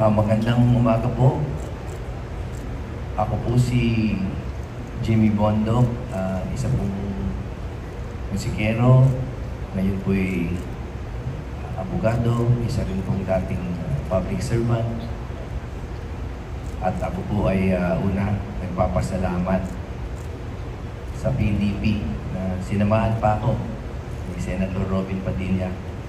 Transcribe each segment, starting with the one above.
Magandang umaga po. Ako po si Jimmy Bondo, isa pong musikero. Ngayon po ay abogado, isa rin pong dating public servant. At ako po ay nagpapasalamat sa PDP na sinamahan pa ako ni Senator Robin Padilla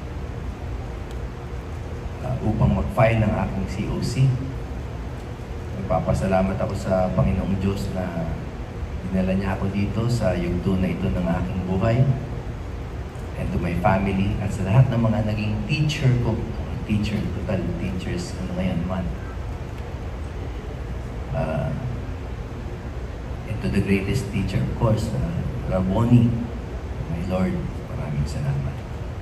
upang mag-file ng aking COC. Nagpapasalamat ako sa Panginoong Diyos na dinala niya ako dito sa yugto na ito ng aking buhay, and to my family at sa lahat ng mga naging teacher ko, total teachers, ngayon man. And to the greatest teacher, of course, Raboni, my Lord, maraming salamat.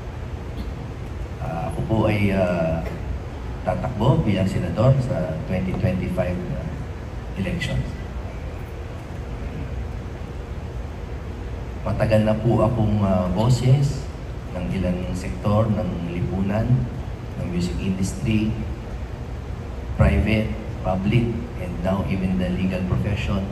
Ako po ay tatakbo bilang senador sa 2025 elections. Matagal na po akong boses ng ilang sektor ng lipunan, ng music industry, private, public, and now even the legal profession.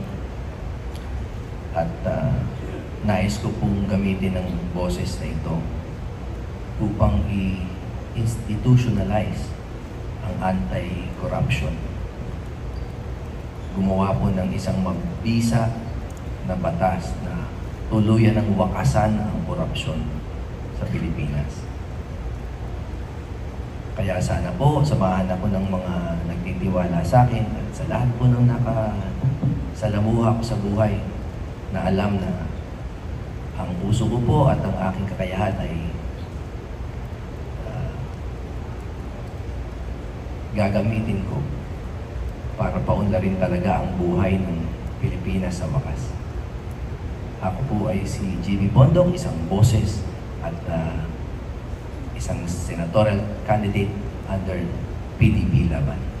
At nais ko pong gamitin ang boses na ito upang i-institutionalize ang anti-corruption. Gumawa po ng isang mabisa na batas na tuluyan ng wakasan ang korupsyon sa Pilipinas. Kaya sana po, samahan ako ng mga nagtitiwala sa akin at sa lahat po ng nakasalamuha ko sa buhay na alam na ang puso ko po at ang aking kakayahan ay gagamitin ko para paunlarin talaga ang buhay ng Pilipinas sa wakas. Ako po ay si Jimmy Bondong, isang boses at isang senatorial candidate under PDP laban.